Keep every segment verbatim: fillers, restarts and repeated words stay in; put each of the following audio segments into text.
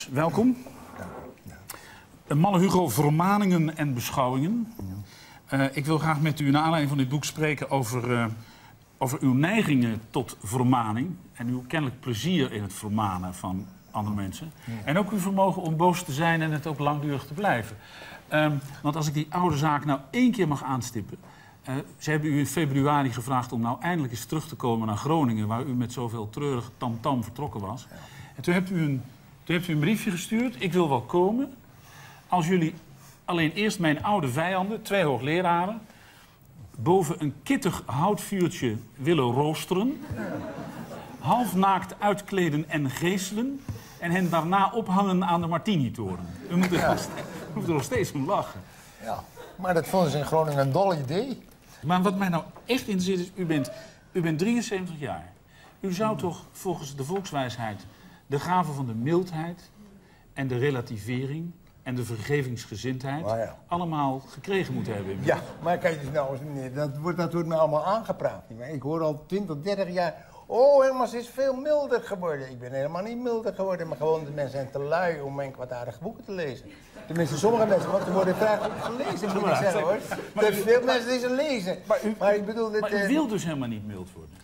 Welkom. Malle Hugo, vermaningen en beschouwingen. Uh, ik wil graag met u naar aanleiding van dit boek spreken over, uh, over uw neigingen tot vermaning. En uw kennelijk plezier in het vermanen van andere mensen. Ja. En ook uw vermogen om boos te zijn en het ook langdurig te blijven. Um, want als ik die oude zaak nou één keer mag aanstippen. Uh, ze hebben u in februari gevraagd om nou eindelijk eens terug te komen naar Groningen, waar u met zoveel treurig tamtam vertrokken was. Ja. En toen hebt u een... Toen hebt u een briefje gestuurd, ik wil wel komen, als jullie alleen eerst mijn oude vijanden, twee hoogleraren, boven een kittig houtvuurtje willen roosteren, halfnaakt uitkleden en geeselen en hen daarna ophangen aan de Martini-toren. U moet er, ja. nog, u moet er nog steeds om lachen. Ja, maar dat vonden ze in Groningen een dol idee. Maar wat mij nou echt interesseert is, u bent, u bent drieënzeventig jaar. U zou toch volgens de volkswijsheid de gave van de mildheid en de relativering en de vergevingsgezindheid oh ja. allemaal gekregen moeten hebben. Ja, maar kijk eens nou eens, meneer, dat wordt, dat wordt me allemaal aangepraat. Ik hoor al twintig, dertig jaar, oh, Hermans is veel milder geworden. Ik ben helemaal niet milder geworden, maar gewoon de mensen zijn te lui om mijn kwaadaardige boeken te lezen. Tenminste, sommige mensen, want er worden vrij goed gelezen, moet ik zeggen hoor. Er zijn veel mensen die ze lezen. Maar, u, maar ik bedoel... Maar u wilt dus helemaal niet mild worden?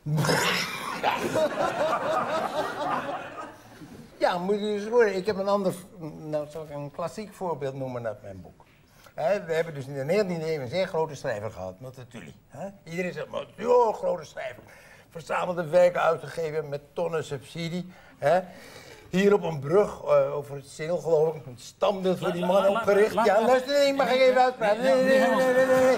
Ja, moet je eens horen. Ik heb een ander, nou zal ik een klassiek voorbeeld noemen uit mijn boek. He, we hebben dus in de negentiende eeuw een zeer grote schrijver gehad, Multatuli. Iedereen zegt, oh, grote schrijver. Verzamelde werken uitgegeven met tonnen subsidie. He. Hier op een brug uh, over het Zeel, geloof ik, een standbeeld voor die man opgericht. Ja, luister, nee, mag ik even uitpraten? Nee, nee, nee, nee, nee, nee.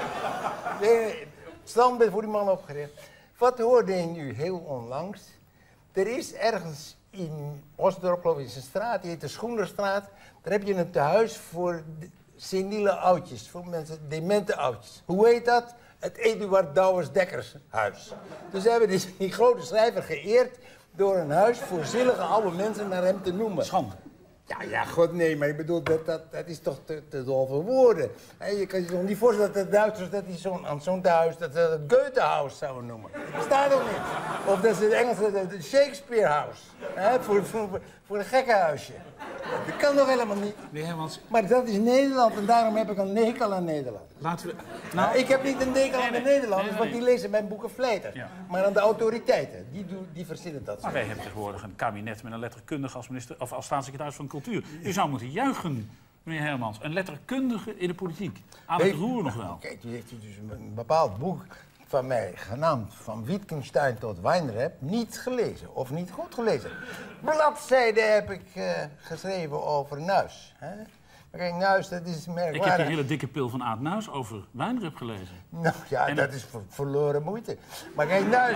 nee. Standbeeld voor die man opgericht. Wat hoorde je nu heel onlangs? Er is ergens in Osdorp, geloof ik, is een straat, die heet de Schoenderstraat. Daar heb je een tehuis voor seniele oudjes, voor mensen, demente oudjes. Hoe heet dat? Het Eduard Douwers Dekkers huis. Dus ze hebben die, die grote schrijver geëerd door een huis voor zielige oude mensen naar hem te noemen. Schande. Ja, ja, god nee, maar ik bedoel, dat, dat, dat is toch te, te dol voor woorden. He, je kan je toch niet voorstellen dat de Duitsers dat die zo'n aan zo'n thuis, dat ze het Goethe-huis zouden noemen. Dat bestaat ook niet. Of dat ze het Engels het Shakespeare-house, voor, voor, voor een gekkenhuisje. Dat kan toch helemaal niet. Nee, Hermans. Maar dat is Nederland en daarom heb ik een nekel aan Nederland. Laten we... Nou, ik heb niet een nekel aan de Nederlanders, nee, nee, nee. want die lezen mijn boeken vlijtig. Ja. Maar aan de autoriteiten, die, doen, die verzinnen dat. Maar wij hebben tegenwoordig een kabinet met een letterkundige als, minister, of als staatssecretaris van Cultuur. U zou moeten juichen, meneer Hermans. Een letterkundige in de politiek. Aan het roer nog wel. Kijk, u heeft dus een bepaald boek van mij, genaamd Van Wittgenstein tot Weinreb, niet gelezen. Of niet goed gelezen. Bladzijden heb ik uh, geschreven over Nuis. Hè? Maar kijk, Nuis, dat is merkwaardig. Ik heb die hele dikke pil van Aad Nuis over Weinreb gelezen. Nou ja, en dat het... is ver verloren moeite. Maar kijk, Nuis...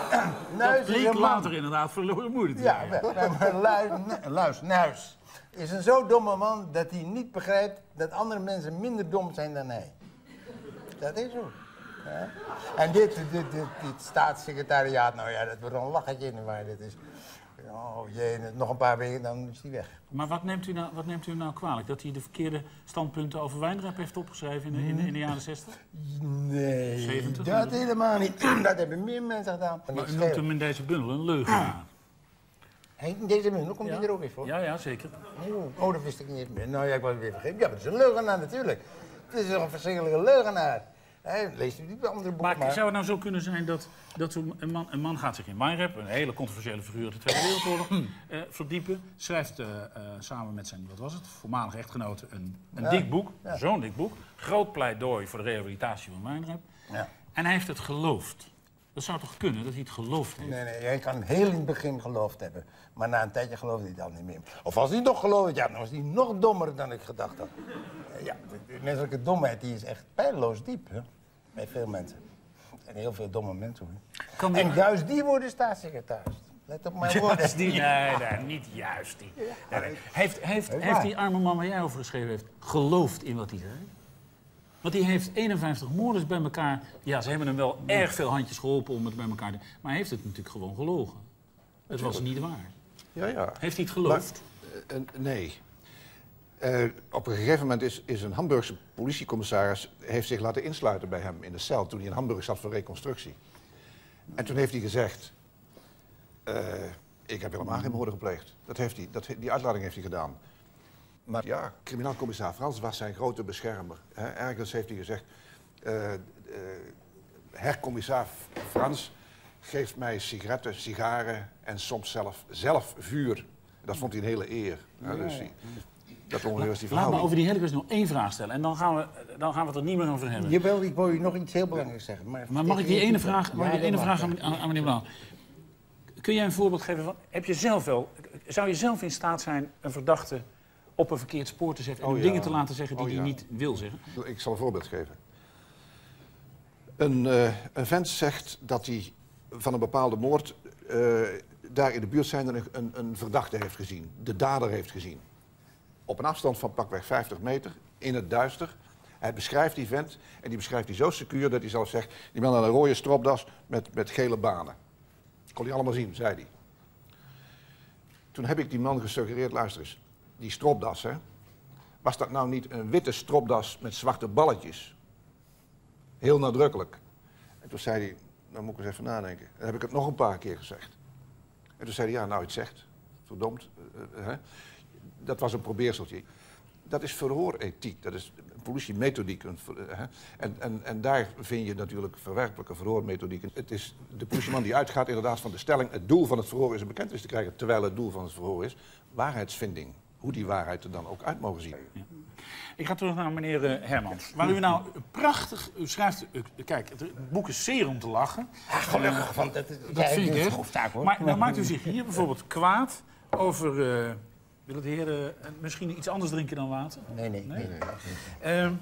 Nuis dat bleek later inderdaad verloren moeite. Ja, maar, maar Luis, Luis, Nuis is een zo domme man dat hij niet begrijpt dat andere mensen minder dom zijn dan hij. Dat is zo. Ja. En dit, dit, dit, dit staatssecretariaat, nou ja, dat wordt een lachetje in waar dit is. Oh jee, nog een paar weken, dan is hij weg. Maar wat neemt u nou, wat neemt u nou kwalijk? Dat hij de verkeerde standpunten over Weinreb heeft opgeschreven in de, in de, in de jaren zestig? Nee, zeventig, dat helemaal niet. Dat hebben meer mensen gedaan. Maar, maar u noemt hem in deze bundel een leugenaar. Hey, in deze bundel komt ja. hij er ook weer voor? Ja, ja, zeker. Oh, oh, dat wist ik niet eens meer. Nou ja, ik was het weer vergeten. Ja, maar het is een leugenaar natuurlijk. Het is toch een verschrikkelijke leugenaar. Hey, lees u die andere boek maar. Maar zou het nou zo kunnen zijn dat, dat zo een, man, een man gaat zich in Weinreb, een hele controversiële figuur uit de Tweede Wereldoorlog, uh, verdiepen, schrijft uh, uh, samen met zijn, wat was het, voormalige echtgenote een, een ja. dik boek, ja. zo'n dik boek, groot pleidooi voor de rehabilitatie van Weinreb. Ja. En hij heeft het geloofd. Dat zou toch kunnen, dat hij het geloofd heeft? Nee, nee, hij kan heel in het begin geloofd hebben. Maar na een tijdje geloofde hij het al niet meer. Of als hij nog geloofde, ja, dan was hij nog dommer dan ik gedacht had. Ja, de menselijke domheid die is echt pijnloos diep, hè? Bij veel mensen. Er zijn heel veel domme mensen, hoor. Die... En juist die worden staatssecretaris. Let op mijn woorden. Juist die? Nee, nee, niet juist die. Nee, nee. Heeft, heeft, heeft die arme man waar jij over geschreven heeft, geloofd in wat hij zei? Want hij heeft eenenvijftig moorders bij elkaar... Ja, ze hebben hem wel erg veel handjes geholpen om het bij elkaar te... Maar hij heeft het natuurlijk gewoon gelogen. Het was niet waar. Ja, ja. Heeft hij het geloofd? Maar, uh, nee. Uh, op een gegeven moment is, is een Hamburgse politiecommissaris... heeft zich laten insluiten bij hem in de cel... toen hij in Hamburg zat voor reconstructie. En toen heeft hij gezegd... Uh, Ik heb helemaal geen moorden gepleegd. Dat heeft hij, dat, die uitlating heeft hij gedaan. Maar ja, criminaal-commissaris Frans was zijn grote beschermer. Hè. Ergens heeft hij gezegd, uh, uh, hercommissaris Frans geeft mij sigaretten, sigaren en soms zelf, zelf vuur. Dat vond hij een hele eer. Ja, dus die, dat ongeveer was die Laat me over die hele kwestie nog één vraag stellen en dan gaan we, dan gaan we het er niet meer over hebben. Jawel, ik wil je nog iets heel belangrijks zeggen. Maar, maar mag ik die ene vraag, mag ja, ik die ene mag, vraag ja. aan, aan, aan meneer Blauw? Kun jij een voorbeeld geven van, heb je zelf wel, zou je zelf in staat zijn een verdachte op een verkeerd spoor te zetten en Oh, hem ja. dingen te laten zeggen die Oh, hij ja. niet wil zeggen? Ik zal een voorbeeld geven. Een, uh, een vent zegt dat hij van een bepaalde moord uh, daar in de buurt zijnde een, een, een verdachte heeft gezien. De dader heeft gezien. Op een afstand van pakweg vijftig meter, in het duister. Hij beschrijft die vent en die beschrijft hij zo secuur dat hij zelf zegt... die man had een rode stropdas met, met gele banen. Kon hij allemaal zien, zei hij. Toen heb ik die man gesuggereerd, luister eens, die stropdas, hè. Was dat nou niet een witte stropdas met zwarte balletjes? Heel nadrukkelijk. En toen zei hij, nou moet ik eens even nadenken. Dan heb ik het nog een paar keer gezegd. En toen zei hij, ja, nou, het zegt. Verdomd. Uh, hè. Dat was een probeerseltje. Dat is verhoorethiek, dat is politiemethodiek. Uh, en, en, en daar vind je natuurlijk verwerpelijke verhoormethodieken. Het is de politieman die uitgaat inderdaad van de stelling... het doel van het verhoor is een bekentenis te krijgen... terwijl het doel van het verhoor is waarheidsvinding. Hoe die waarheid er dan ook uit mogen zien. Ja. Ik ga terug naar meneer uh, Hermans. Waar u nou prachtig... U schrijft... Uh, kijk, het boek is zeer om te lachen. Ja, gelukkig, want dat, Dat vind ik echt. Hoofdzaak, hoor. Maar dan maakt u zich hier bijvoorbeeld kwaad over... Uh, willen de heren uh, misschien iets anders drinken dan water? Nee, nee. nee? nee, nee. Uh,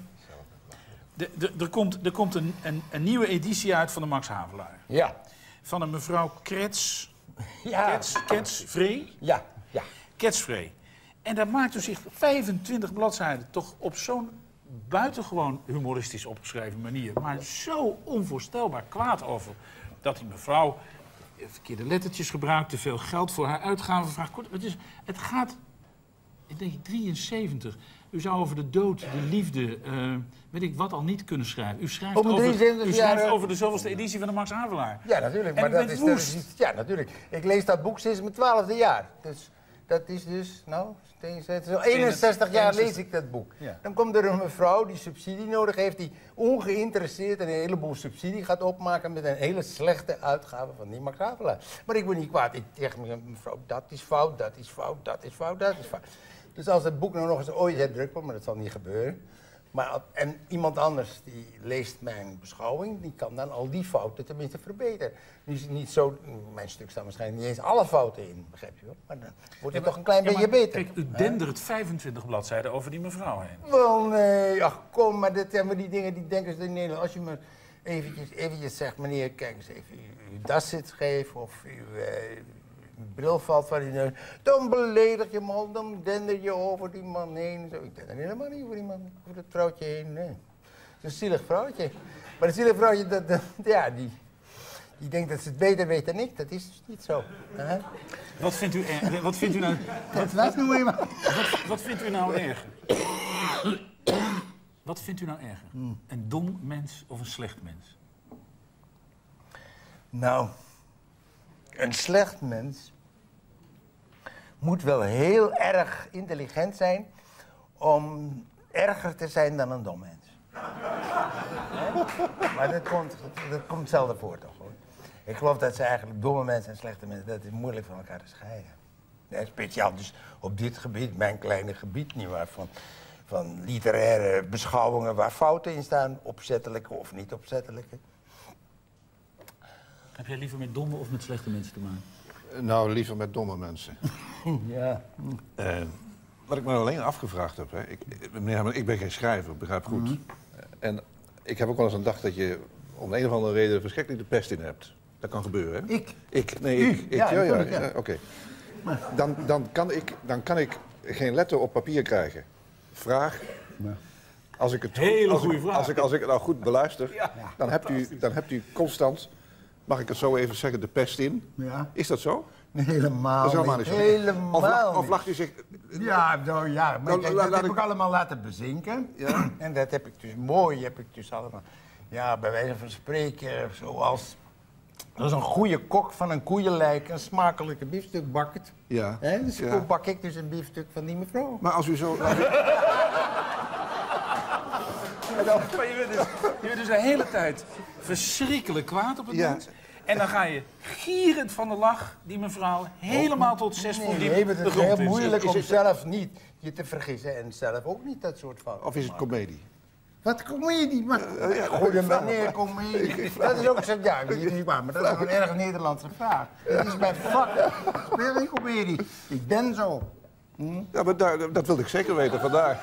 de, de, er komt, er komt een, een, een nieuwe editie uit van de Max Havelaar. Ja. Van een mevrouw Krets... Ja. Krets, Krets Vree? Ja, ja. Krets Vree. En daar maakt u zich vijfentwintig bladzijden toch op zo'n buitengewoon humoristisch opgeschreven manier... maar zo onvoorstelbaar kwaad over dat die mevrouw verkeerde lettertjes gebruikt... te veel geld voor haar uitgaven vraagt. Het, is, het gaat, ik denk drieënzeventig. U zou over de dood, de liefde, uh, weet ik wat al niet kunnen schrijven. U schrijft, Over over, drieënzeventig u schrijft jaar, over de zoveelste editie van de Max Havelaar. Ja, natuurlijk. En Maar u dat bent is, dat woest. is iets- ja, natuurlijk. Ik lees dat boek sinds mijn twaalfde jaar. Dus dat is dus, nou, steeds- het is al eenenzestig jaar lees ik dat boek. Ja. Dan komt er een mevrouw die subsidie nodig heeft, die ongeïnteresseerd een heleboel subsidie gaat opmaken met een hele slechte uitgave van die Max Havelaar. Maar ik word niet kwaad. Ik zeg me, mevrouw, dat is fout, dat is fout, dat is fout, dat is fout. Dus als het boek nou nog eens ooit herdrukt wordt, maar dat zal niet gebeuren. Maar, en iemand anders die leest mijn beschouwing, die kan dan al die fouten tenminste verbeteren. Nu is het niet zo, mijn stuk staan waarschijnlijk niet eens alle fouten in, begrijp je wel. Maar dan wordt het toch een klein Ja, beetje maar beter. Kijk, u dendert vijfentwintig bladzijden over die mevrouw heen. Wel nee, ach kom, maar dat zijn maar die dingen die denken ze in Nederland. Als je me eventjes, eventjes zegt, meneer, kijk eens even, uw, uw das zit scheef of uw, uh, uw bril valt van die neus. Dan beledig je hem al, dan dender je over die man heen. Zo. Ik dender helemaal niet over die man, over dat vrouwtje heen, nee. Het is een zielig vrouwtje. Maar dat zielig vrouwtje, dat, dat, ja, die, die denkt dat ze het beter weet dan ik. Dat is dus niet zo. Hè? Wat vindt u, er, wat vindt u nou... Dat was nou eenmaal. Wat, wat vindt u nou erger? Wat vindt u nou erger? Een dom mens of een slecht mens? Nou, een slecht mens moet wel heel erg intelligent zijn om erger te zijn dan een dom mens. Hè? Maar dat komt, dat komt zelden voor toch hoor. Ik geloof dat ze eigenlijk domme mensen en slechte mensen, dat is moeilijk van elkaar te scheiden. Ja, speciaal dus op dit gebied, mijn kleine gebied, nietwaar, van, van literaire beschouwingen waar fouten in staan, opzettelijke of niet opzettelijke. Heb jij liever met domme of met slechte mensen te maken? Nou, liever met domme mensen. Ja. Uh, wat ik me alleen afgevraagd heb, hè, ik, meneer Herman, ik ben geen schrijver, begrijp goed. Mm-hmm. En ik heb ook wel eens een dag dat je om een of andere reden verschrikkelijk de pest in hebt. Dat kan gebeuren, hè? Ik? Ik, nee, U? ik. ik Ja, ja, ja, natuurlijk, ja. ja, oké. Okay. Dan, dan, kan ik, dan kan ik geen letter op papier krijgen. Vraag. Ja. Als ik het goed, Hele als goede ik, vraag. Als ik, als ik het nou goed beluister, Ja. dan, hebt u, dan hebt u constant, mag ik het zo even zeggen, de pest in. Ja. Is dat zo? Nee, helemaal, Dat is helemaal niet. niet zo. Helemaal Of, lacht, of niet. lacht u zich... Ja, nou ja, maar Nou, kijk, la- dat laat heb ik- ik allemaal laten bezinken. Ja. En dat heb ik dus mooi, heb ik dus allemaal... Ja, bij wijze van spreken, zoals Dat is een goede kok van een koeienlijk een smakelijke biefstuk bakt. Ja. Hè? Dus Ja. bak ik dus een biefstuk van die mevrouw. Maar als u zo... Maar je bent, dus, je bent dus de hele tijd verschrikkelijk kwaad op het Ja. mens. En dan ga je gierend van de lach die mevrouw helemaal tot zes Nee, voet nee, diep het de is grond heel in moeilijk zit. om zelf niet je te vergissen en zelf ook niet dat soort fouten. Of is het comedie? Wat comedie? Maar... Uh, ja, Goede meneer, comedie. Dat is ook zo, ja, niet is waar, maar dat is een erg Nederlandse vraag. Dat is mijn vak. Ik speel geen comedie. Ik ben zo. Hm? Ja, maar daar, dat wilde ik zeker weten, vandaar.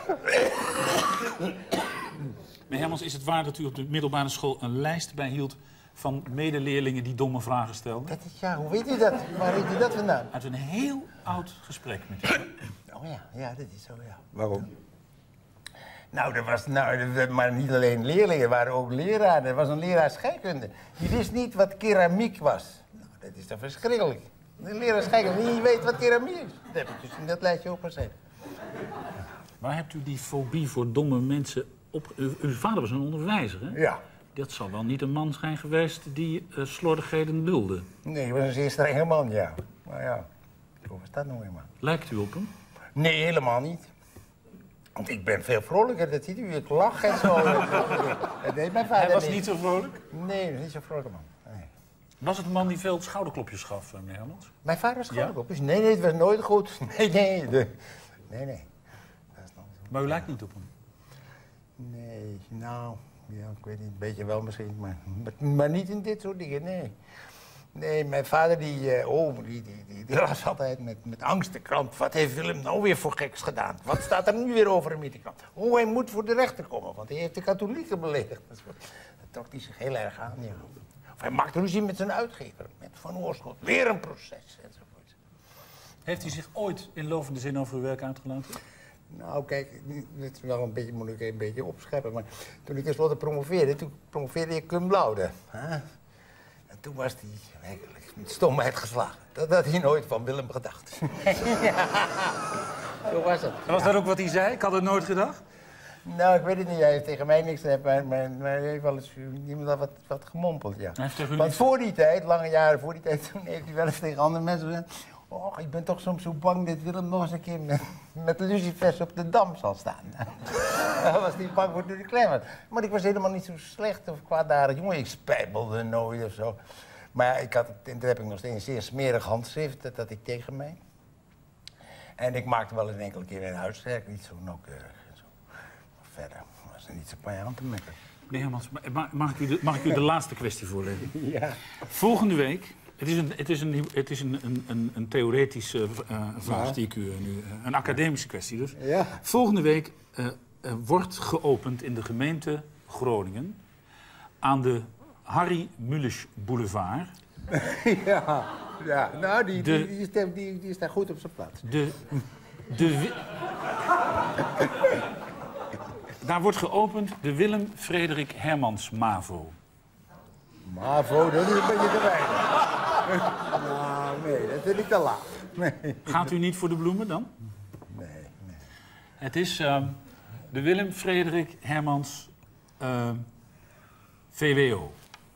Maar Hermans, is het waar dat u op de middelbare school een lijst bijhield van medeleerlingen die domme vragen stelden? Dat is, ja, hoe weet u dat? Waar weet u dat vandaan? Uit een heel oud gesprek met u. Oh ja, ja, dat is zo, ja. Waarom? Nou, er was, nou, er- maar niet alleen leerlingen, er waren ook leraren. Er was een leraar scheikunde. Die wist niet wat keramiek was. Nou, dat is toch verschrikkelijk. Een leraar scheikunde die weet wat keramiek is. Dat heb ik dus in dat lijstje opgezet. Waar hebt u die fobie voor domme mensen op... U, uw vader was een onderwijzer, hè? Ja. Dat zal wel niet een man zijn geweest die uh, slordigheden dulde. Nee, hij was een zeer strenge man, ja. Maar ja, hoe was dat nou eenmaal? Lijkt u op hem? Nee, helemaal niet. Want ik ben veel vrolijker, dat ziet u. Ik lach en zo. Dat deed mijn vader Hij was niet zo vrolijk? Nee, hij was niet zo'n vrolijke man. Nee. Was het een man die veel schouderklopjes gaf, uh, meneer Hermans? Mijn vader was gewoon op. Nee, nee, het was nooit goed. Nee, nee. De... Nee, nee. Dat is nog zo. Maar u lijkt niet op hem. Nee, nou, ja, ik weet niet, een beetje wel misschien, maar, maar, maar niet in dit soort dingen, nee. Nee, mijn vader die, uh, oh, die, die, die, die las altijd met, met angst de krant. Wat heeft Willem nou weer voor geks gedaan? Wat staat er nu weer over hem in de krant? Oh, hij moet voor de rechter komen, want hij heeft de katholieken beledigd. Dat, dat trok hij zich heel erg aan, ja. Of hij maakte ruzie met zijn uitgever, met Van Oorschot. Weer een proces, enzovoort. Heeft hij zich ooit in lovende zin over uw werk uitgelaten? Nou, kijk, dit is wel een beetje, moet ik een beetje opscheppen, maar toen ik tenslotte promoveerde, toen promoveerde ik cum laude. Hè? En toen was hij werkelijk met stomheid geslagen. Dat had hij nooit van Willem gedacht. Ja, zo was het. Was dat ook wat hij zei? Ik had het nooit gedacht. Nou, ik weet het niet, hij heeft tegen mij niks gezegd, maar, maar, maar hij heeft wel eens iemand had wat, wat gemompeld, ja. Hij heeft tegen u Want niks- voor die tijd, lange jaren voor die tijd, toen heeft hij wel eens tegen andere mensen gezegd: oh, ik ben toch soms zo bang dat Willem nog eens een keer met, met lucifers op de Dam zal staan. Dan was hij bang voor toen hij klein was. Maar ik was helemaal niet zo slecht of kwaadaardig jongen. Ik spijbelde nooit of zo. Maar ik had, en toen heb ik nog steeds een zeer smerig handschrift, dat had ik tegen mij. En ik maakte wel eens een enkele keer een huiswerk, niet zo nauwkeurig en zo. Maar verder was er niet zo bij aan te mekken. Meneer Hermans, ma- mag ik u de, mag ik u de laatste kwestie voorleggen? Ja. Volgende week, het is een, het is een, het is een, een, een, een theoretische uh, vraag Ja. die ik u uh, nu... Uh, een academische kwestie dus. Ja. Volgende week uh, uh, wordt geopend in de gemeente Groningen... aan de Harry Mulisch Boulevard... Ja, ja. Nou, die, De- die, die, is, daar- die, die is daar goed op zijn plaats. De, de, wi- daar wordt geopend de Willem Frederik Hermans MAVO. MAVO, dat is een beetje te weinig. Nou, nee, dat vind ik te laag. Nee, Gaat u niet voor de bloemen dan? nee, nee. Het is uh, de Willem Frederik Hermans uh, V W O.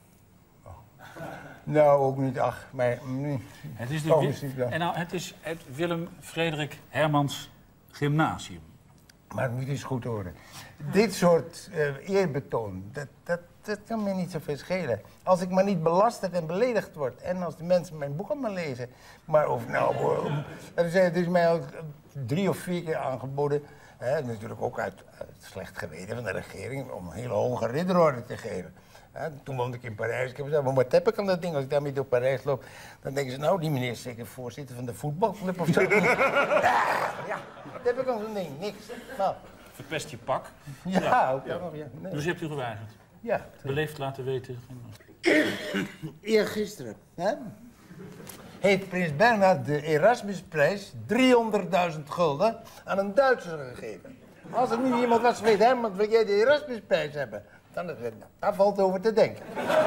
Nou, ook niet, ach, maar... Mm. Het is, de Oh, Wi- precies, ja. en nou, het is het Willem Frederik Hermans Gymnasium. Maar het moet eens goed horen. Dit soort uh, eerbetoon, dat, dat, dat kan me niet zoveel schelen. Als ik maar niet belasterd en beledigd word. En als de mensen mijn boeken maar lezen. Maar of nou... Uh, er zijn- het is mij al drie of vier keer aangeboden. Hè, natuurlijk ook uit, uit slecht geweten van de regering. Om een hele hoge ridderorde te geven. Hè, toen woonde ik in Parijs. Ik heb gezegd, maar wat heb ik aan dat ding? Als ik daarmee door Parijs loop, dan denken ze, nou, die meneer is zeker voorzitter van de voetbalclub of zo. ja, ja, wat heb ik aan zo'n ding? Niks. Nou, Verpest je pak. ja, ook nog, ja. Nee. Dus hebt u geweigerd. Ja, Beleefd laten weten. eergisteren. Hè? Heeft prins Bernhard de Erasmusprijs driehonderdduizend gulden aan een Duitser gegeven. Als er nu iemand was geweest, hè, want wil jij de Erasmusprijs hebben? Dan had ik gezegd, nou, daar valt over te denken.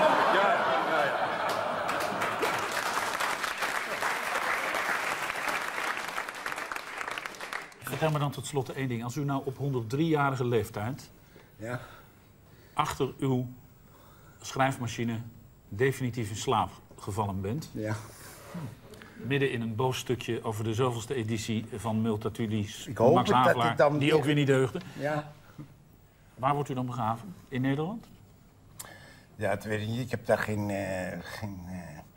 Vertel me dan tot slot één ding. Als u nou op honderddriejarige leeftijd Ja. achter uw schrijfmachine definitief in slaap gevallen bent. Ja. Midden in een boos stukje over de zoveelste editie van Multatuli's Ik hoop Max het dat Havelaar, het dan die ook weer niet deugde. Ja. Waar wordt u dan begraven? In Nederland? Ja, dat weet ik niet. Ik heb daar geen, uh, geen, uh,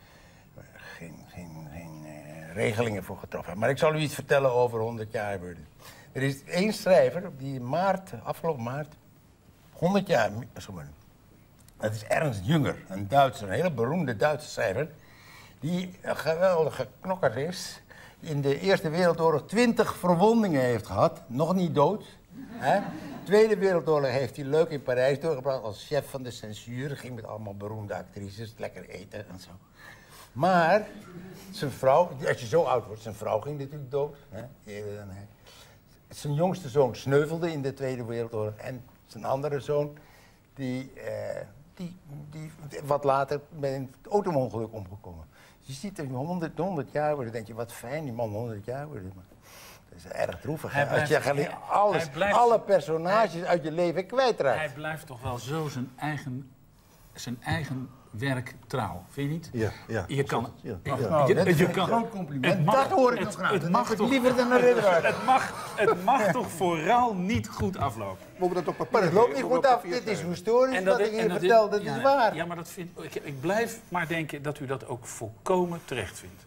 geen, geen, geen uh, regelingen voor getroffen. Maar ik zal u iets vertellen over honderd jaar worden. Er is één schrijver die in maart, afgelopen maart, honderd jaar is geworden. Dat is Ernst Jünger, een Duitser, een hele beroemde Duitse schrijver. Die een geweldige knokker is. In de Eerste Wereldoorlog twintig verwondingen heeft gehad. Nog niet dood. Hè? Tweede Wereldoorlog heeft hij leuk in Parijs doorgebracht als chef van de censuur. Ging met allemaal beroemde actrices, lekker eten en zo. Maar zijn vrouw, als je zo oud wordt, zijn vrouw ging natuurlijk dood. Hè? Eerder dan hij. Zijn jongste zoon sneuvelde in de Tweede Wereldoorlog. En zijn andere zoon, die, uh, die, die wat later bij een auto-ongeluk omgekomen. Dus je ziet dat honderd, honderd jaar worden, denk je, wat fijn, die man honderd jaar worden. Maar dat is erg droevig. Hij Als je blijft- ja, alles, hij blijft- alle personages uit je leven kwijtraakt. Hij blijft toch wel zo zijn eigen, zijn eigen werk trouw, vind je niet? Ja, ja. Je kan... Ja, je- ja. Nou, je- dat is je een kan- groot compliment. het mag- Dat hoor ik het- nog graag. het Dat mag heb ik toch- liever dan een ridder. Het mag, het mag toch vooral niet goed aflopen? Mogen we dat op papier Maar het loopt niet geven? goed Mogen af. we op Dit papier is geven? historisch wat ik en hier vertel. Dat ja, is waar. Ja, maar dat vind, ik, ik blijf maar denken dat u dat ook volkomen terecht vindt.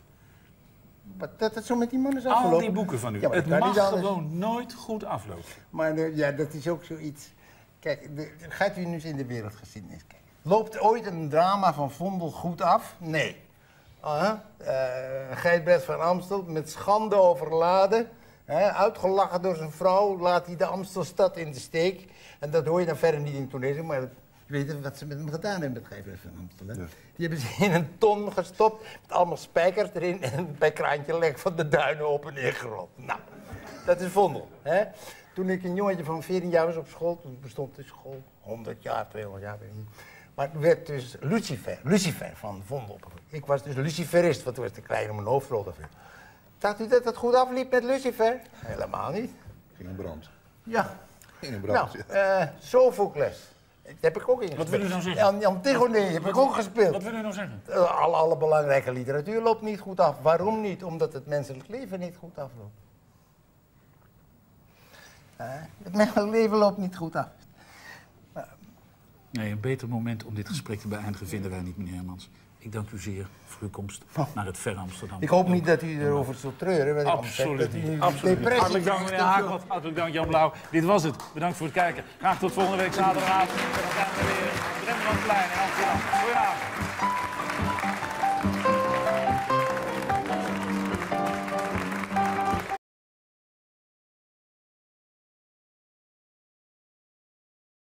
Maar dat het zo met die mannen is Al afgelopen. die boeken van u. Ja, maar het dat kan mag niet anders. gewoon nooit goed aflopen. Maar uh, ja, dat is ook zoiets. Kijk, de, gaat u nu eens in de wereldgeschiedenis kijken. Loopt ooit een drama van Vondel goed af? Nee. Uh, uh, Gijsbert van Amstel met schande overladen. Hè, uitgelachen door zijn vrouw, laat hij de Amstelstad in de steek. En dat hoor je dan verder niet in het toneel, maar je weet wat ze met hem gedaan hebben met Gijsbert van Amstel. Hè? Ja. Die hebben ze in een ton gestopt, met allemaal spijkers erin en bij Kraantje Lek van de duinen op en neer gerold. Nou, dat is Vondel. Hè? Toen ik een jongetje van veertien jaar was op school, toen bestond de school honderd jaar, tweehonderd jaar, weet ik niet. Maar toen werd dus Lucifer, Lucifer van Vondel opgevoerd. Ik was dus Luciferist, want toen was te klein om een hoofdrol te vullen. Dacht u dat het goed afliep met Lucifer? Helemaal niet. Ging in brand. Ja. Ging in brand, Nou, ja. uh, Sophocles. Dat heb ik ook ingespeeld. Wat wil u nou zeggen? An- Antigone heb ik ook gespeeld. Wat wil u nou zeggen? Uh, alle, alle belangrijke literatuur loopt niet goed af. Waarom niet? Omdat het menselijk leven niet goed afloopt. Uh, het menselijk leven loopt niet goed af. Nee, een beter moment om dit gesprek te beëindigen vinden wij niet, meneer Hermans. Ik dank u zeer voor uw komst naar het verre Amsterdam. Ik hoop niet dat u erover zult treuren. wat ik allemaal zeg, Absoluut dat u niet. een Absoluut niet. depressie Hartelijk dank, meneer krijgt. Haakwart. Hartelijk dank, Jan Blauw. Dit was het. Bedankt voor het kijken. Graag tot volgende week zaterdagavond. En dan zijn we weer op het Rembrandtplein in Amsterdam. Goedenavond.